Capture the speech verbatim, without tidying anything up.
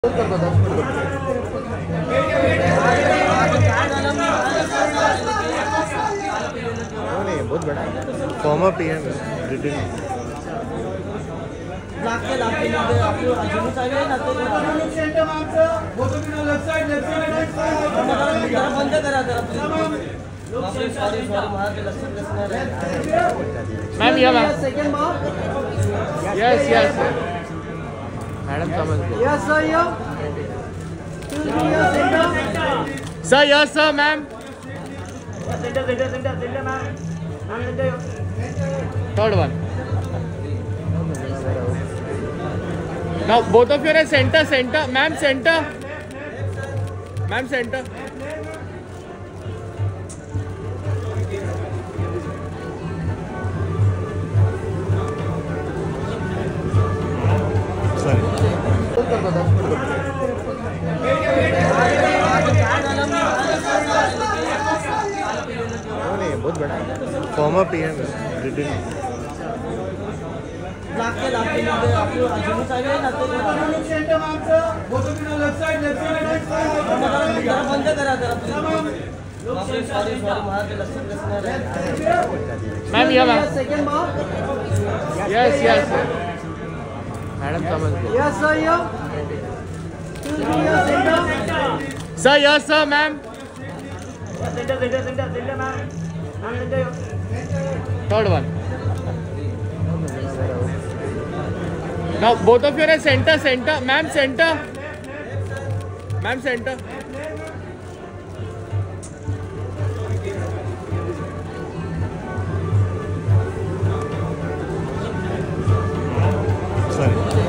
नहीं बहुत बड़ा फॉर्मर पीएम है ब्रिटेन मैम या मैम यस यस मैडम समझ गए Yes, sir, yeah. Sir yes sir ma'am Center, center, center, center, ma'am. Ma'am, center. Third one now both of you are centre centre ma'am centre ma'am centre नहीं बहुत बड़ा former PM है Britain ma'am या ma'am Second mark. Yes yes madam समझ गए Yes, sir, yeah. Center. Sir yes sir ma'am Center, center, center, center, ma'am. Ma'am, center. Third one now both of you are centre centre ma'am centre ma'am centre sorry